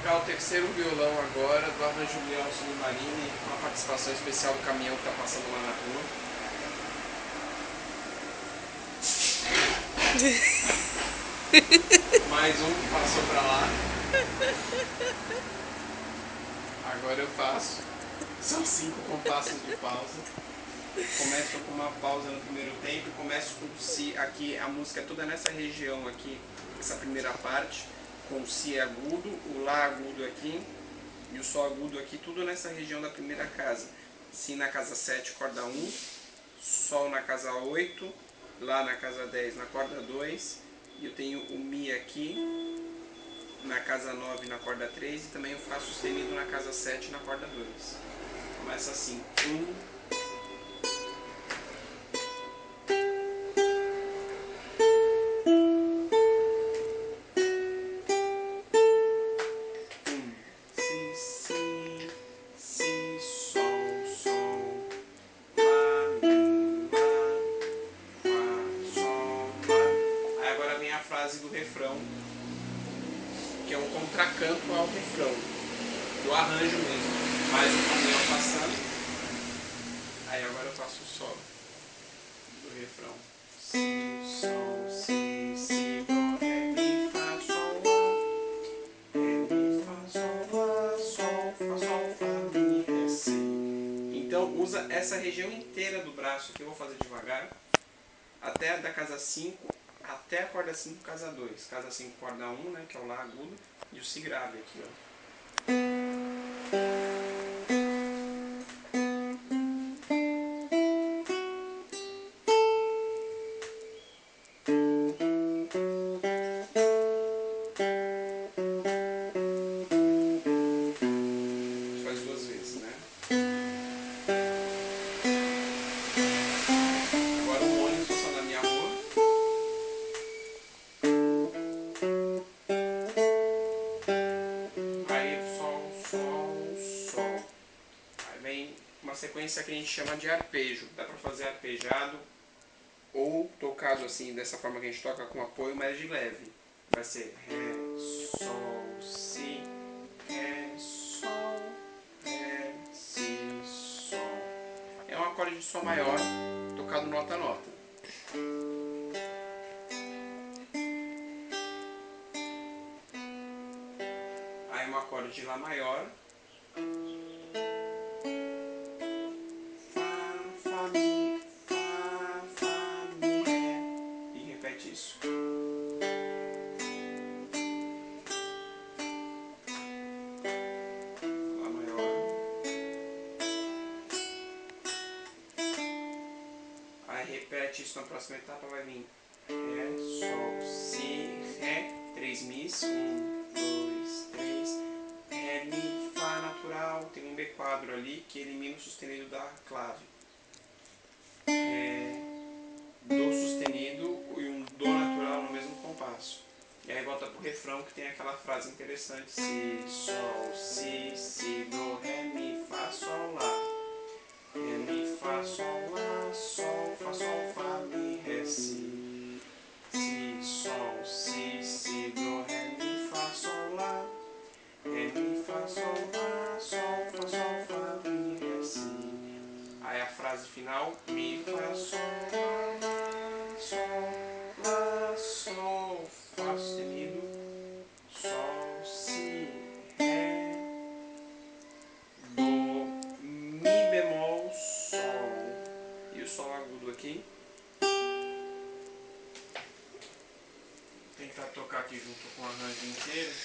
tocar o terceiro violão agora do arranjo Leão Submarine, com a participação especial do caminhão que está passando lá na rua. Mais um que passou para lá. Agora eu faço. São 5 compassos de pausa. Começo com uma pausa no primeiro tempo, começo com o Si aqui, a música é toda nessa região aqui, essa primeira parte, com o Si agudo, o Lá agudo aqui e o Sol agudo aqui, tudo nessa região da primeira casa. Si na casa 7, corda 1, Sol na casa 8, Lá na casa 10, na corda 2, e eu tenho o Mi aqui na casa 9, na corda 3, e também eu faço sustenido na casa 7, na corda 2. Começa assim, 1, 'Vem a frase do refrão, que é um contracanto ao refrão, do arranjo mesmo, mais o caminhão passando. Aí agora eu faço o solo do refrão. Si, sol, si, si, do, ré, mi, fá, sol, lá. Ré, mi, fá, sol, lá, sol, fá, sol, fá, mi, ré, si. Então usa essa região inteira do braço, que eu vou fazer devagar, até da casa 5, até a corda 5, casa 2. Casa 5, corda 1, né, que é o Lá agudo, e o Si grave aqui, ó. Faz 2 vezes, né? Agora o ônibus passando na minha rua. Aí sol, sol, sol. Aí vem uma sequência que a gente chama de arpejo. Dá pra fazer arpejado ou tocado assim, dessa forma que a gente toca com apoio, mas de leve. Vai ser Ré, Sol, Si, Ré, Sol, Ré, Si, Sol. É um acorde de Sol maior, tocado nota a nota. Aí um acorde de Lá maior. Fá, Fá, Mi, Fá, Fá, Mi, Ré. E repete isso. Lá maior. Aí repete isso na próxima etapa, vai vir Ré, Sol, Si, Ré, 3 Mis, 1, 2, 3, Ré, Mi, Fá natural, tem um B quadro ali que elimina o sustenido da clave. Ré, Do sustenido e um Do natural no mesmo compasso. E aí volta pro refrão que tem aquela frase interessante: Si, Sol, Si, Si, Do, Ré, Mi, Fá, Sol, Lá. Ré, Mi, Fá, Sol, Lá, Sol, Fá, Sol, Fá, Mi, Ré, Si. Si, Sol, Si, Si, Do, Ré, Mi, Fá, Sol, Lá. Ré, Mi, Fá, Sol, Lá, Sol, Fá, Sol, Fá, Mi, Ré, Si. Aí a frase final: Mi, Fá, Sol, Lá, Sol, Lá, Sol, Fá sustenido, Sol, Si, Ré, Do, Mi bemol, Sol. E o Sol agudo aqui. Vou tentar tocar aqui junto com o arranjo inteiro.